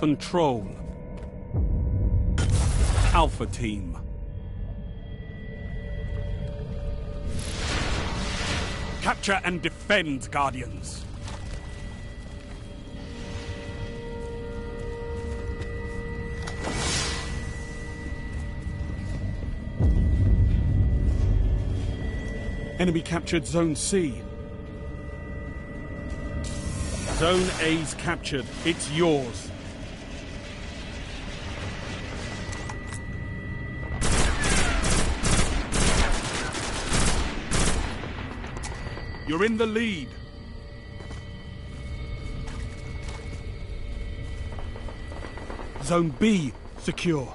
Control. Alpha Team. Capture and defend, Guardians. Enemy captured Zone C. Zone A's captured. It's yours. You're in the lead. Zone B secure.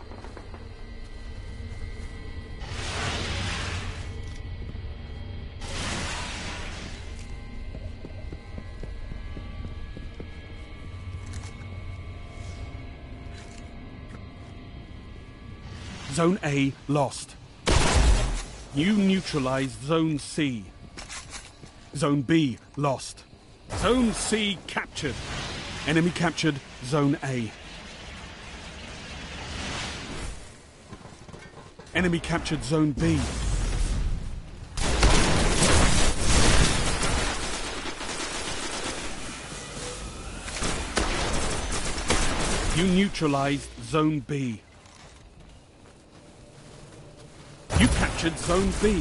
Zone A lost. You neutralized Zone C. Zone B lost. Zone C captured. Enemy captured Zone A. Enemy captured Zone B. You neutralized Zone B. You captured Zone B.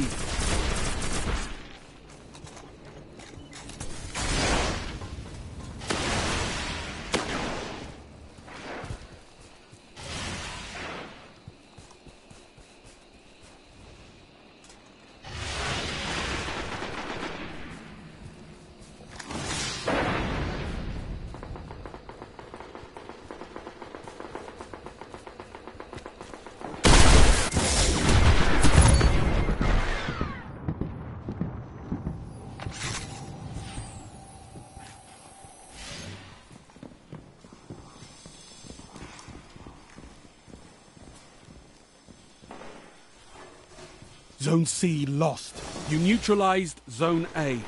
Zone C lost. You neutralized Zone A.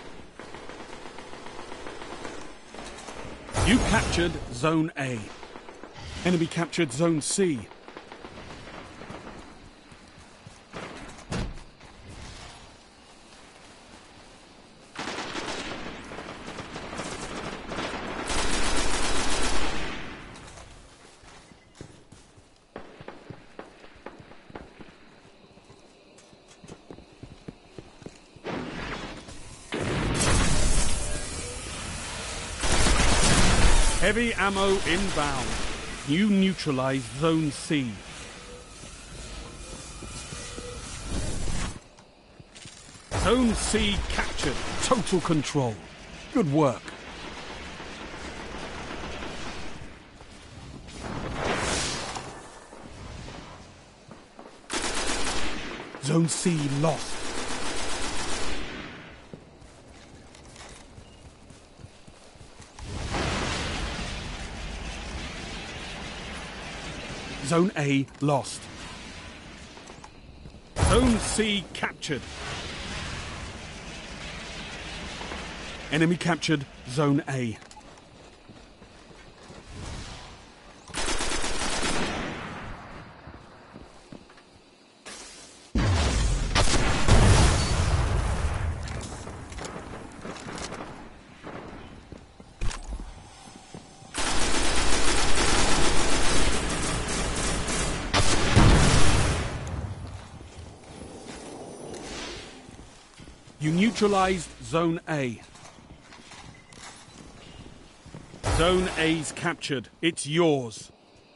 You captured Zone A. Enemy captured Zone C. Heavy ammo inbound. You neutralized Zone C. Zone C captured. Total control. Good work. Zone C lost. Zone A lost. Zone C captured. Enemy captured Zone A. You neutralized Zone A. Zone A's captured. It's yours.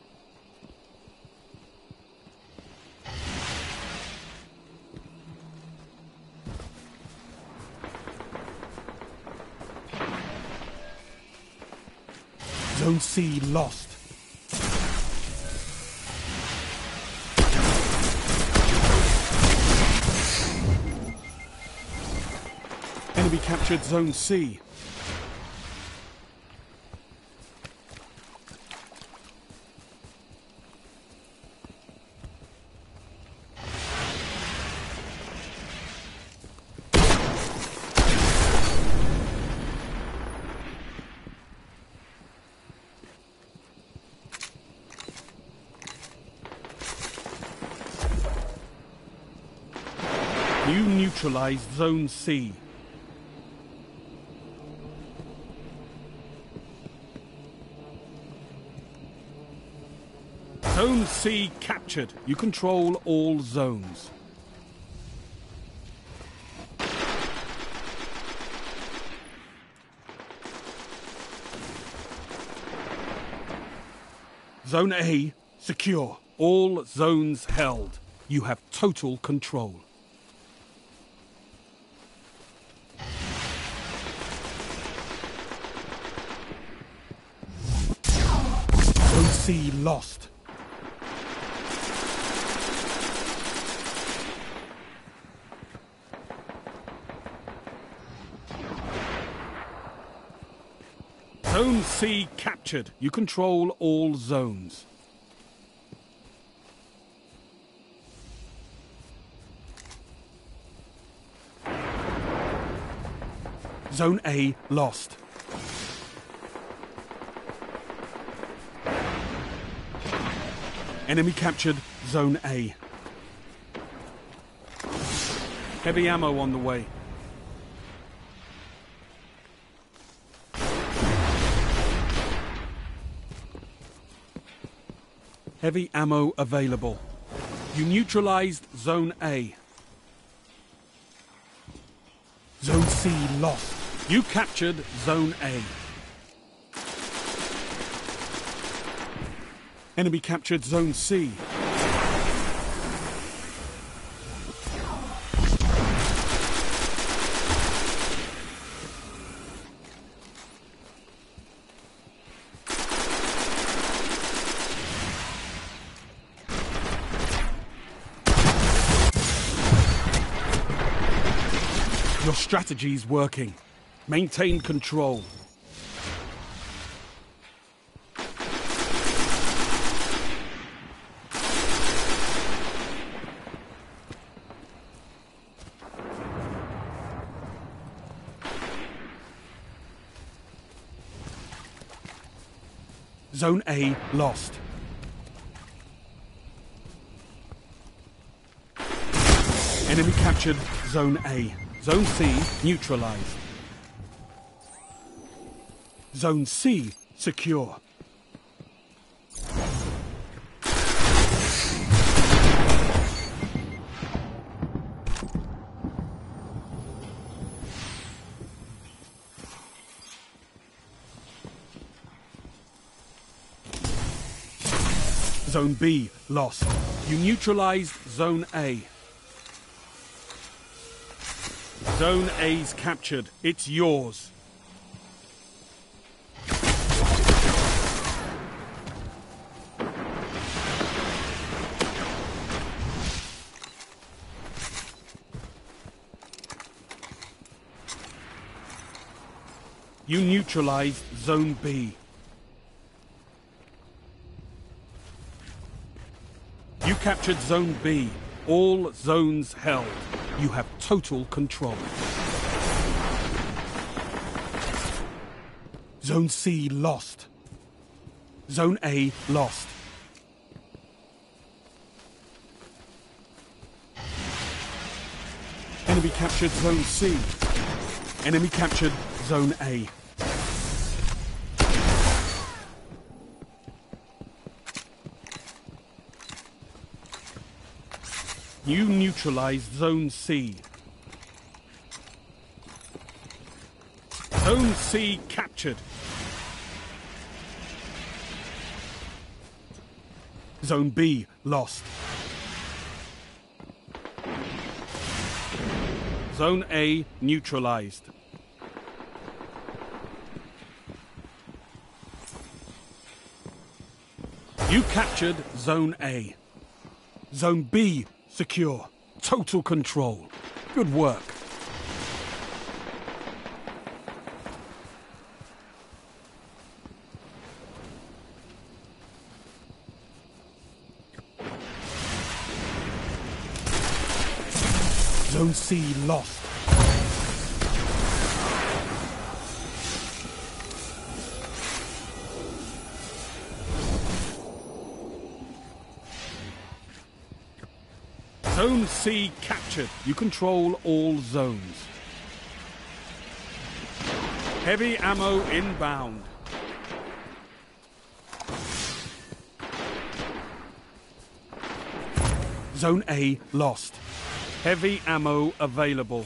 Zone C lost. Enemy captured Zone C. You neutralized Zone C. Zone C captured. You control all zones. Zone A secure. All zones held. You have total control. Zone C lost. Zone C captured. You control all zones. Zone A lost. Enemy captured Zone A. Heavy ammo on the way. Heavy ammo available. You neutralized Zone A. Zone C lost. You captured Zone A. Enemy captured Zone C. Your strategy's working. Maintain control. Zone A lost. Enemy captured Zone A. Zone C neutralized. Zone C secure. Zone B lost. You neutralized Zone A. Zone A's captured. It's yours. You neutralized Zone B. You captured Zone B. All zones held. You have total control. Zone C lost. Zone A lost. Enemy captured Zone C. Enemy captured Zone A. You neutralized Zone C. Zone C captured. Zone B lost. Zone A neutralized. You captured Zone A. Zone B secure. Total control. Good work. Zone C lost. Zone C captured. You control all zones. Heavy ammo inbound. Zone A lost. Heavy ammo available.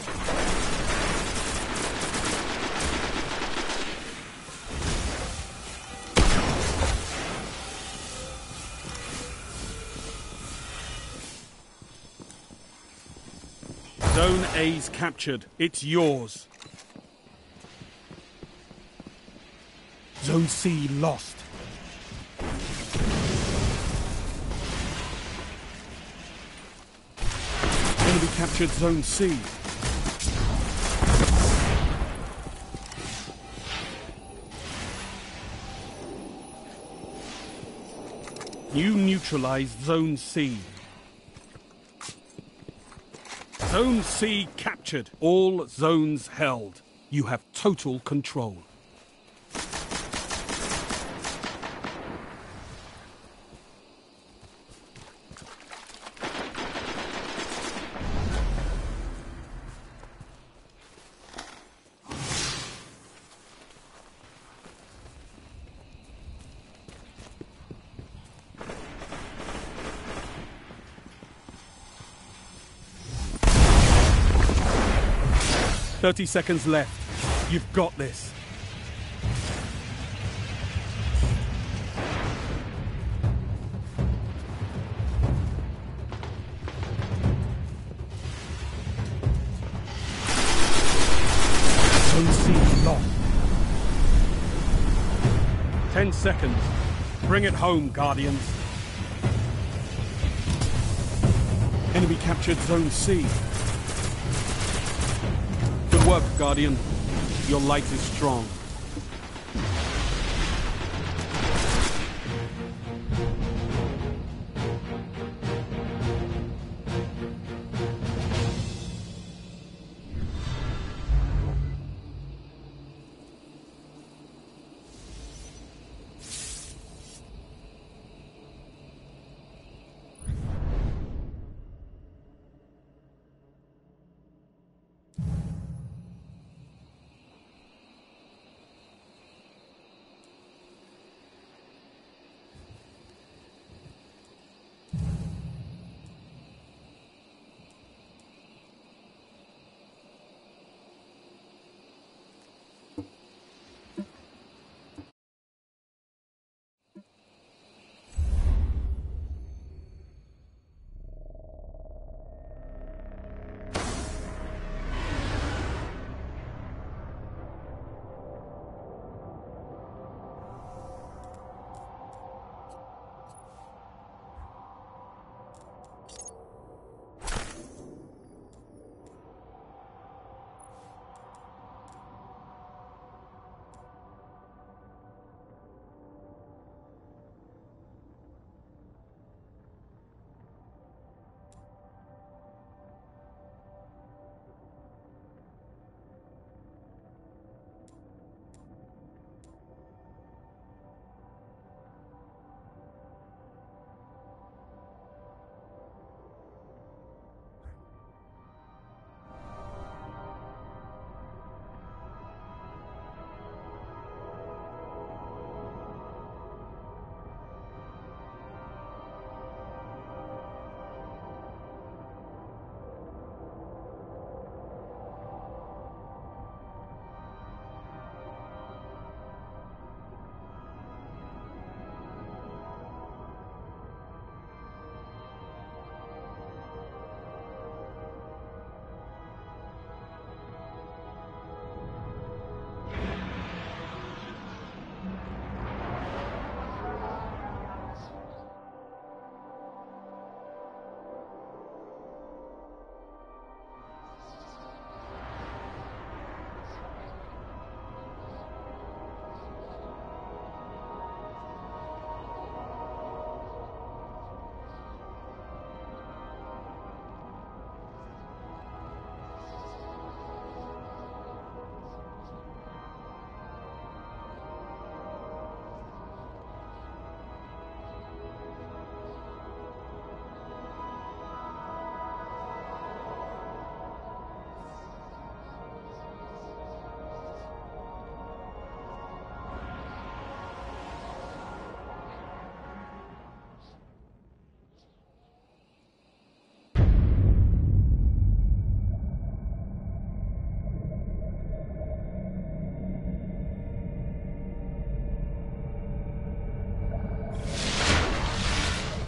Zone A's captured. It's yours. Zone C lost. Enemy captured Zone C. You neutralized Zone C. Zone C captured. All zones held. You have total control. "30 seconds left. You've got this." Zone C lost. 10 seconds. Bring it home, Guardians. Enemy captured Zone C. Good work, Guardian. Your light is strong.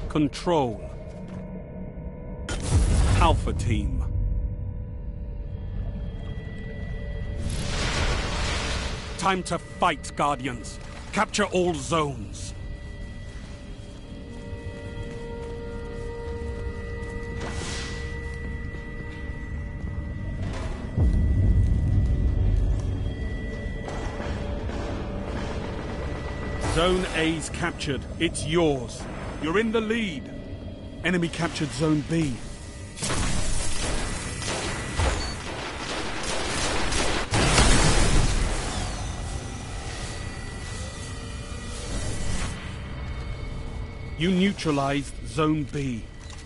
control. Alpha Team. Time to fight, Guardians. Capture all zones. Zone A's captured. It's yours. You're in the lead. Enemy captured Zone B. You neutralized Zone B.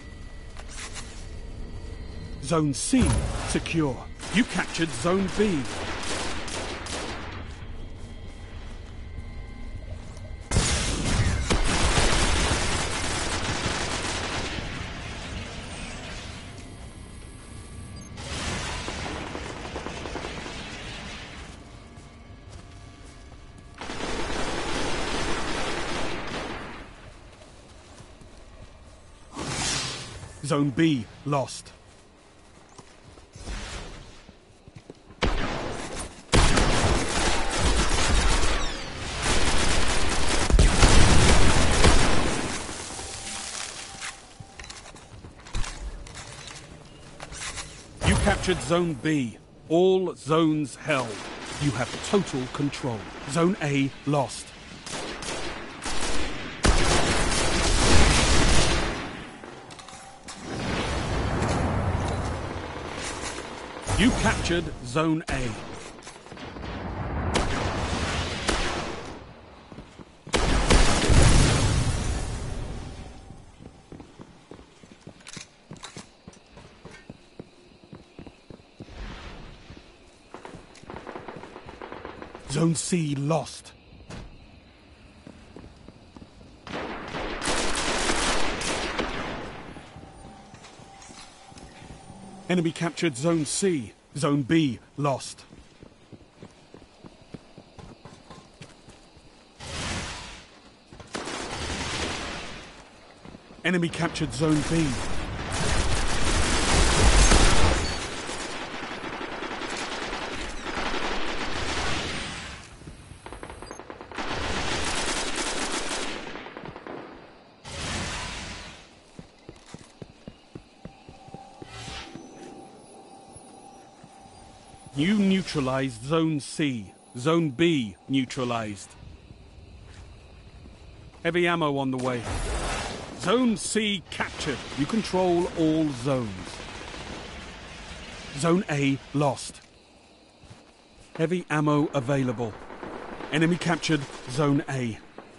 Zone C secure. You captured Zone B. Zone B lost. You captured Zone B. All zones held. You have total control. Zone A lost. You captured Zone A. Zone C lost. Enemy captured Zone C. Zone B lost. Enemy captured Zone B. You neutralized Zone C. Zone B neutralized. Heavy ammo on the way. Zone C captured. You control all zones. Zone A lost. Heavy ammo available. Enemy captured Zone A.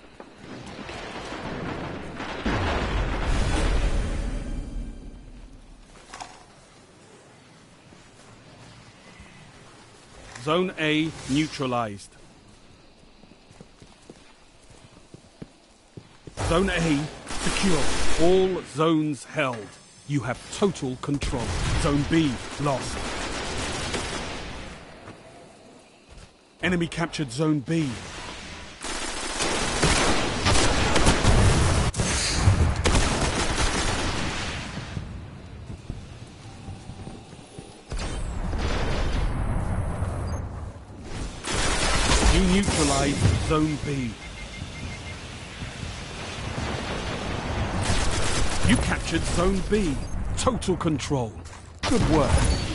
Zone A neutralized. Zone A secure. All zones held. You have total control. Zone B lost. Enemy captured Zone B. You neutralized Zone B. You captured Zone B. Total control. Good work.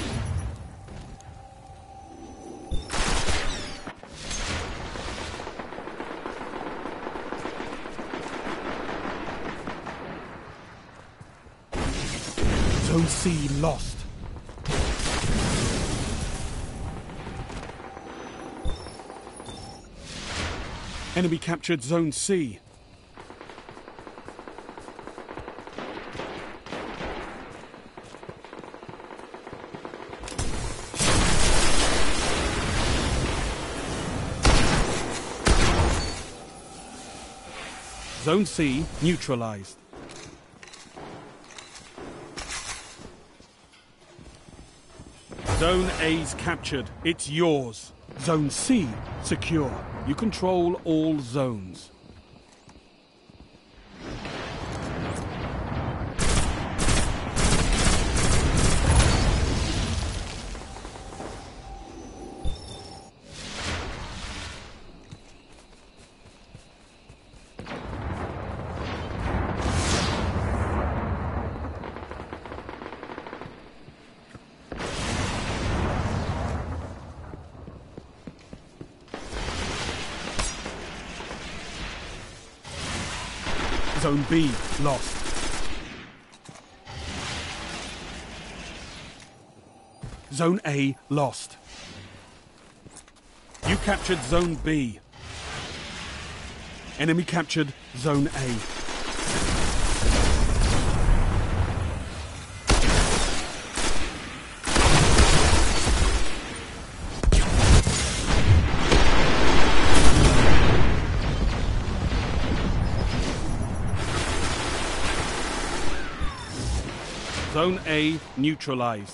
Zone C lost. Enemy captured Zone C. Zone C neutralized. Zone A's captured. It's yours. Zone C secure. You control all zones. Zone B lost. Zone A lost. You captured Zone B. Enemy captured Zone A. Zone A neutralized.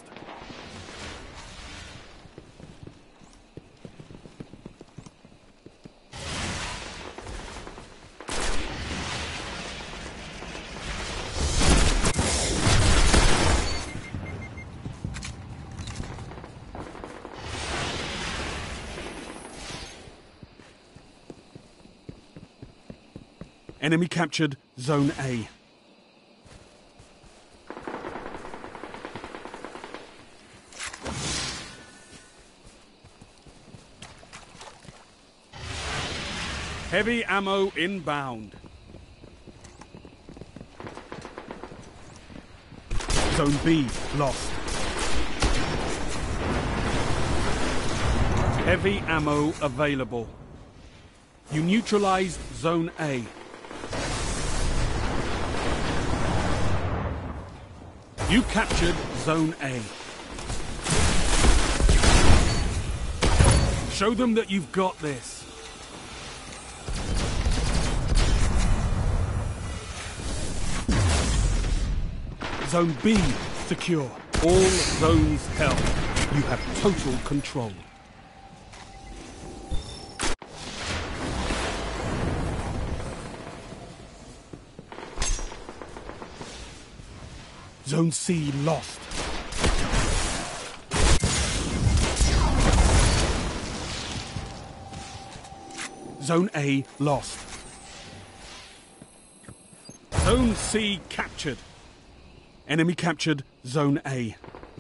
Enemy captured Zone A. Heavy ammo inbound. Zone B lost. Heavy ammo available. You neutralized Zone A. You captured Zone A. Show them that you've got this. Zone B secure. All zones held. You have total control. Zone C lost. Zone A lost. Zone C captured. Enemy captured Zone A.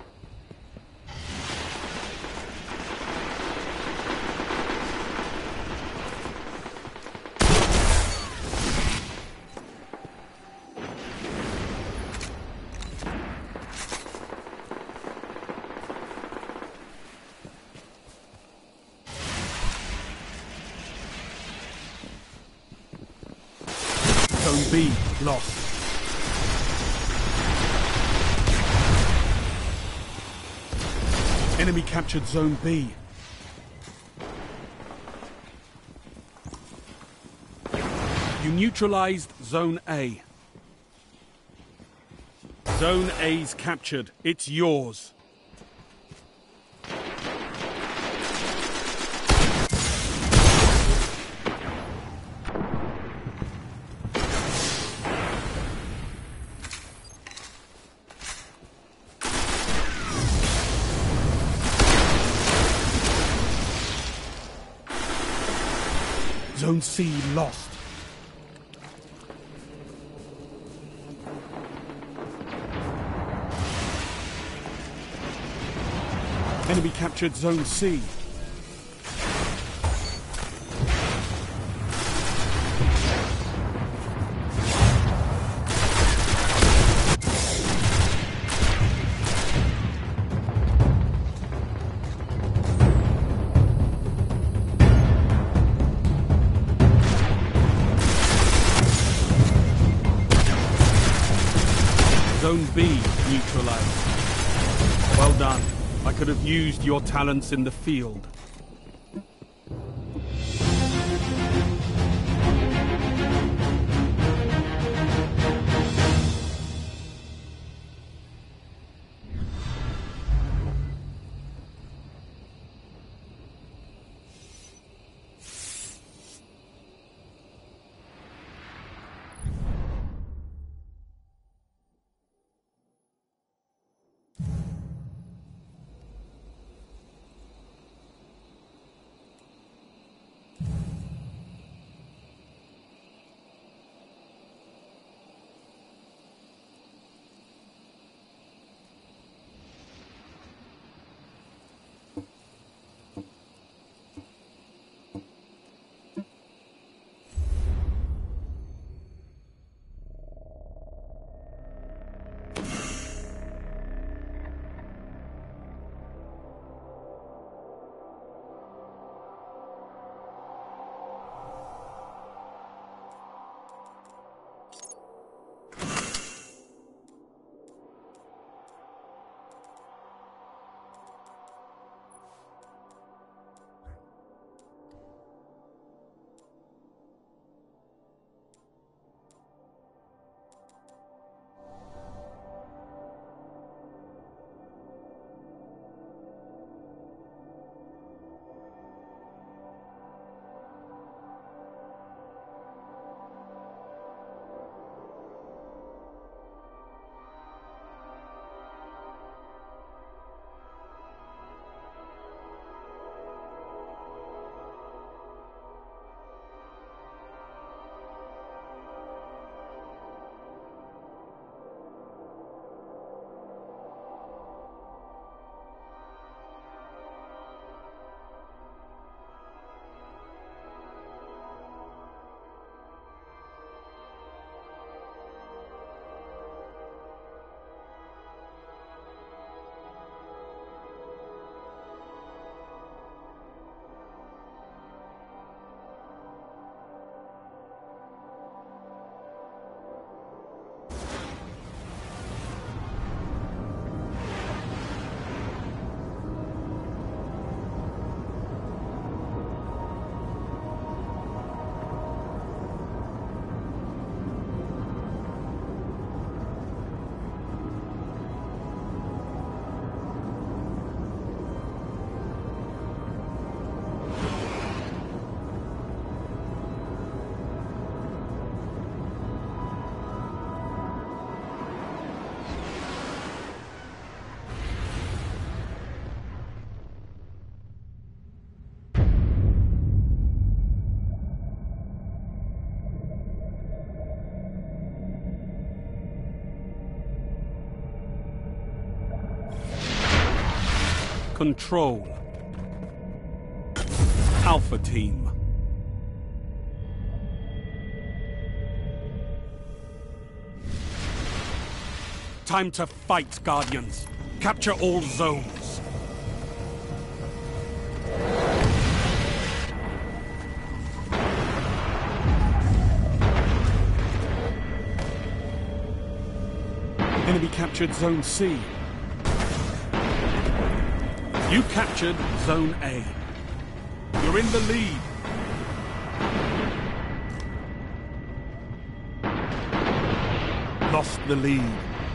Zone B lost. Enemy captured Zone B. You neutralized Zone A. Zone A's captured. It's yours. Zone C lost. Enemy captured Zone C. Zone B neutralized. Well done. I could have used your talents in the field. control. Alpha Team. Time to fight, Guardians. Capture all zones. Enemy captured Zone C. You captured Zone A. You're in the lead. Lost the lead.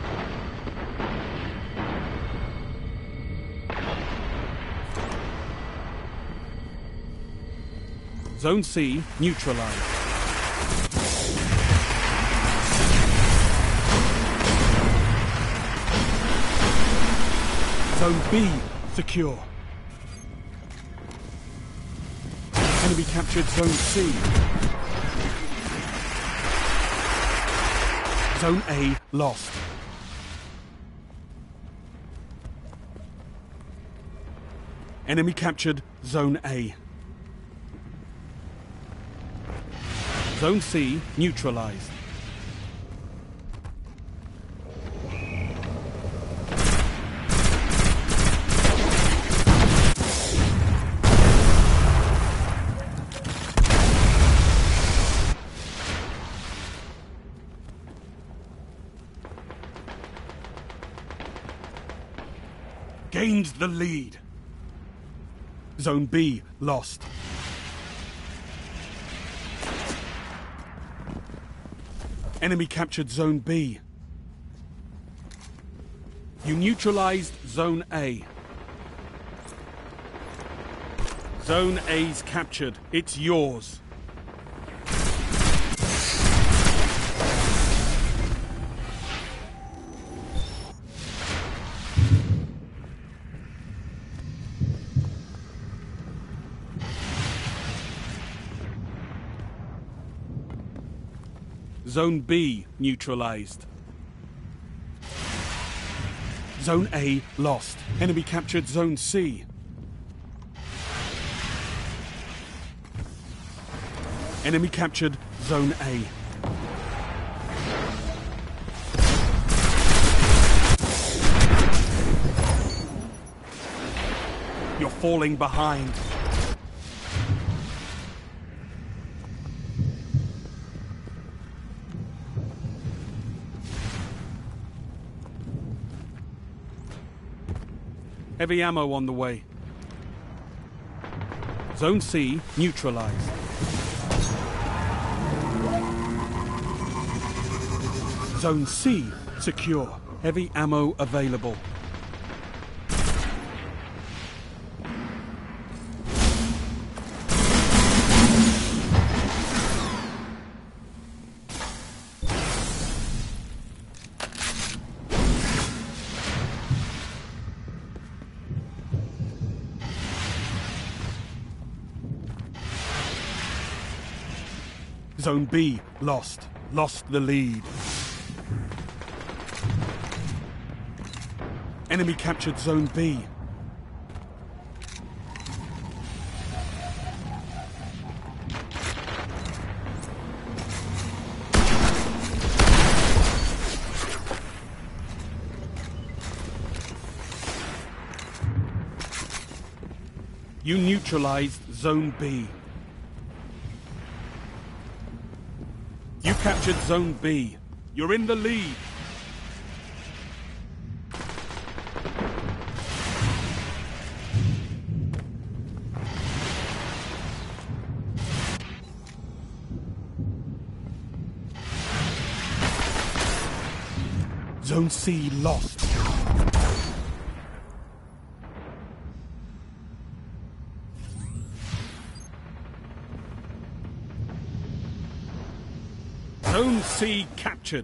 Zone C neutralized. Zone B secure. Enemy captured Zone C. Zone A lost. Enemy captured Zone A. Zone C neutralized. Gained the lead. Zone B lost. Enemy captured Zone B. You neutralized Zone A. Zone A's captured. It's yours. Zone B neutralized. Zone A lost. Enemy captured Zone C. Enemy captured Zone A. You're falling behind. Heavy ammo on the way. Zone C neutralized. Zone C secure. Heavy ammo available. Zone B lost. Lost the lead. Enemy captured Zone B. You neutralized Zone B. You captured Zone B. You're in the lead. Zone C lost. Zone C captured.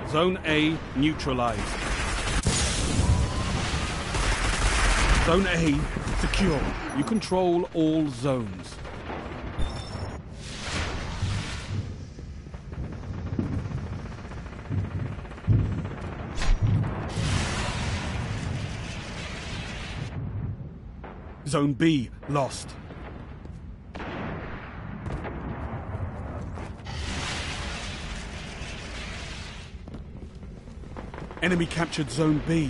Zone A neutralized. Zone A secure. You control all zones. Zone B lost. Enemy captured Zone B.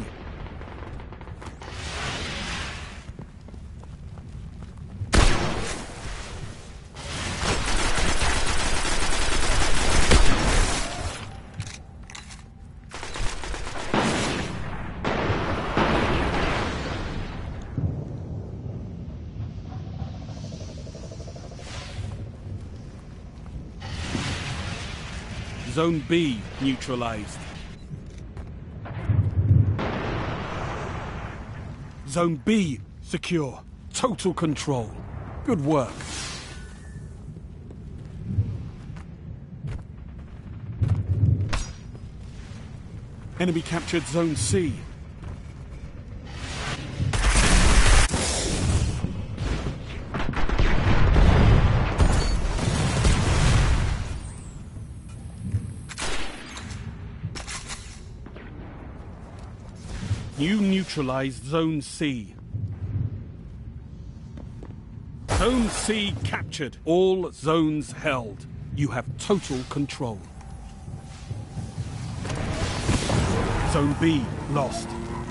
Zone B neutralized. Zone B secure. Total control. Good work. Enemy captured Zone C. You neutralized Zone C. Zone C captured. All zones held. You have total control. Zone B lost.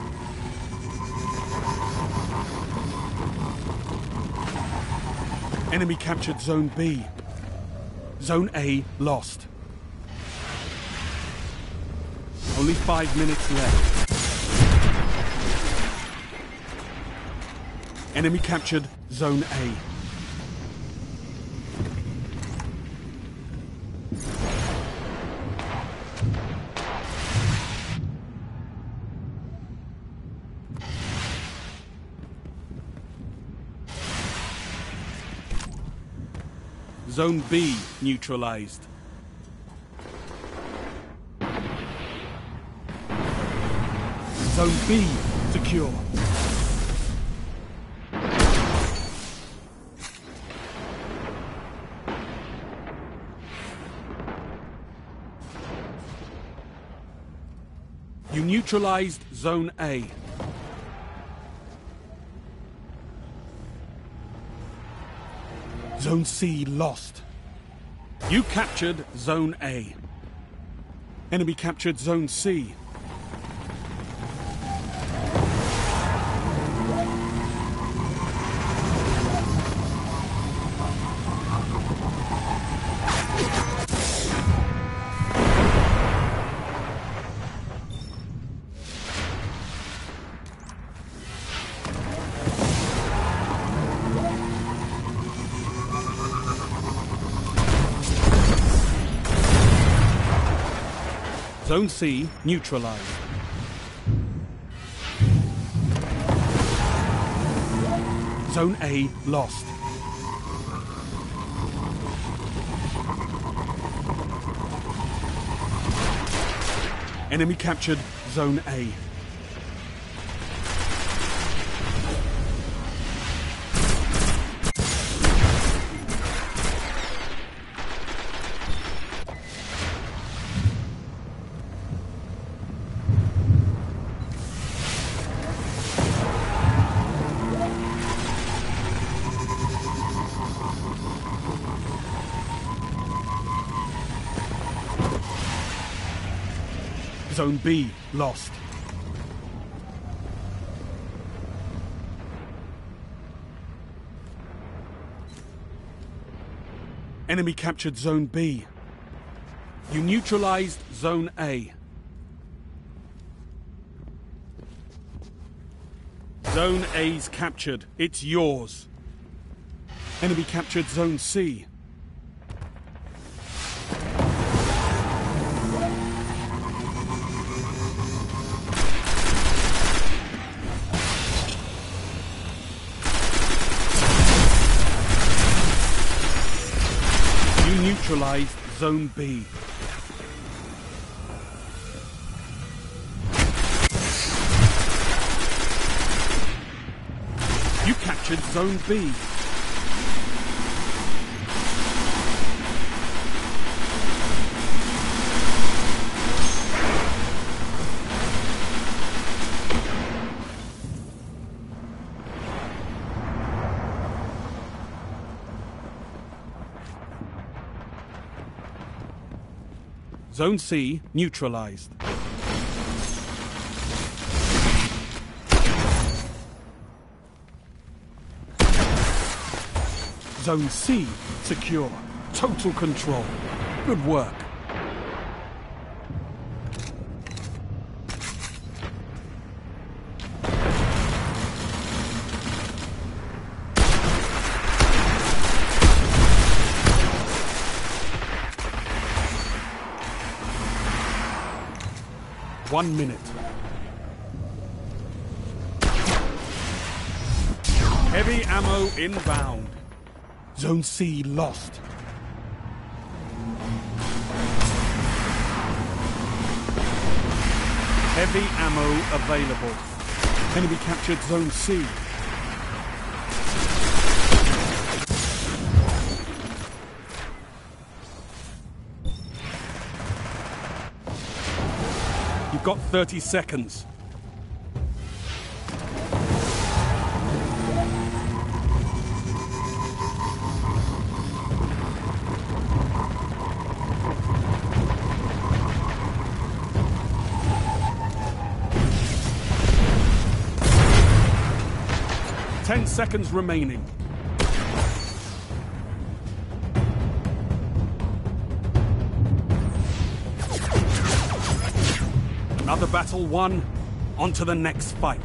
Enemy captured Zone B. Zone A lost. Only 5 minutes left. Enemy captured Zone A. Zone B neutralized. Zone B secure. You neutralized Zone A. Zone C lost. You captured Zone A. Enemy captured Zone C. Zone C neutralized. Zone A lost. Enemy captured Zone A. Zone B lost. Enemy captured Zone B. You neutralized Zone A. Zone A's captured. It's yours. Enemy captured Zone C. Neutralized Zone B. captured Zone B. Zone C neutralized. Zone C secure. Total control. Good work. One minute. Heavy ammo inbound. Zone C lost. Heavy ammo available. Enemy captured Zone C. You've got 30 seconds. Ten seconds remaining. Another battle won. On to the next fight.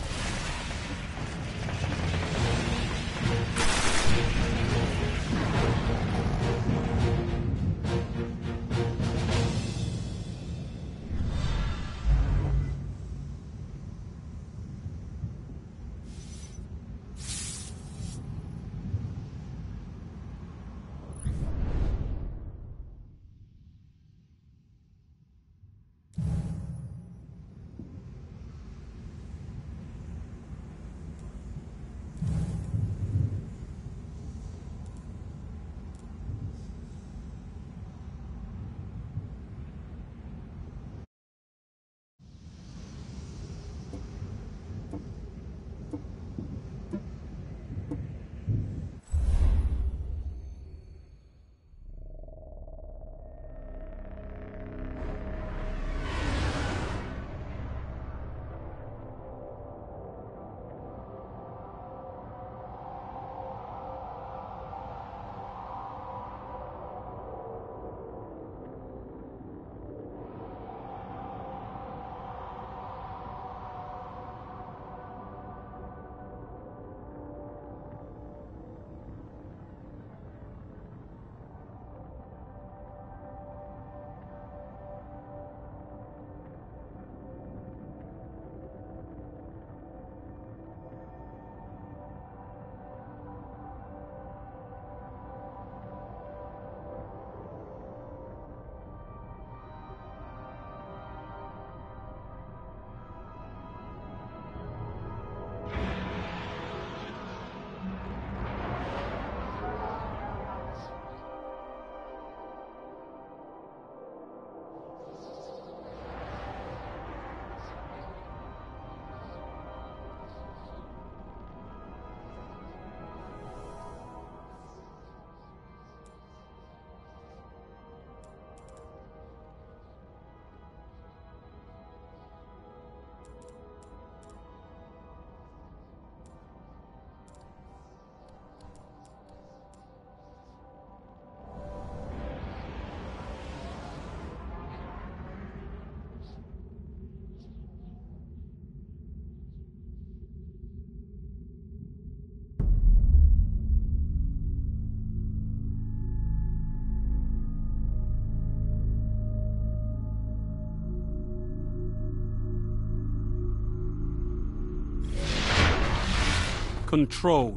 Control.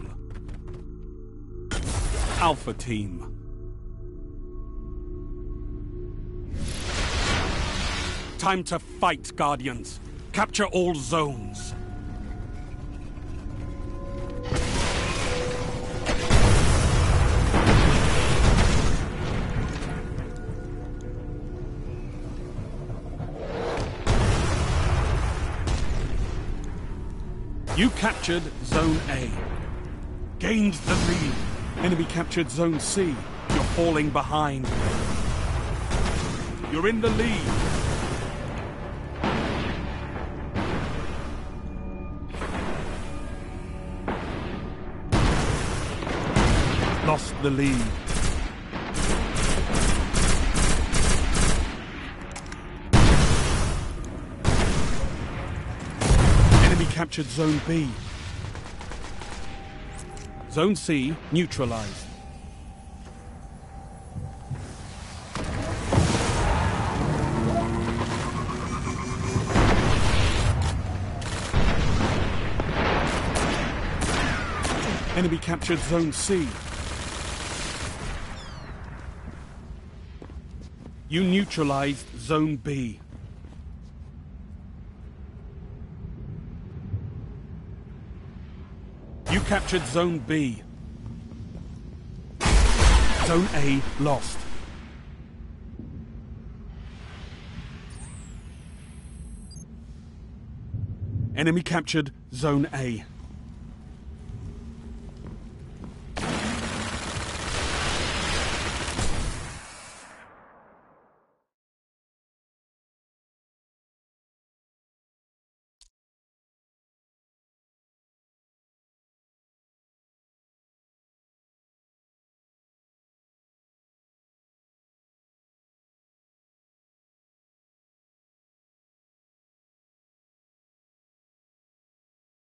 Alpha Team. Time to fight, Guardians. Capture all zones. You captured Zone A. Gained the lead. Enemy captured Zone C. You're falling behind. You're in the lead. Lost the lead. Enemy captured Zone B. Zone C neutralized. Enemy captured Zone C. You neutralized Zone B. You captured Zone B. Zone A lost. Enemy captured Zone A.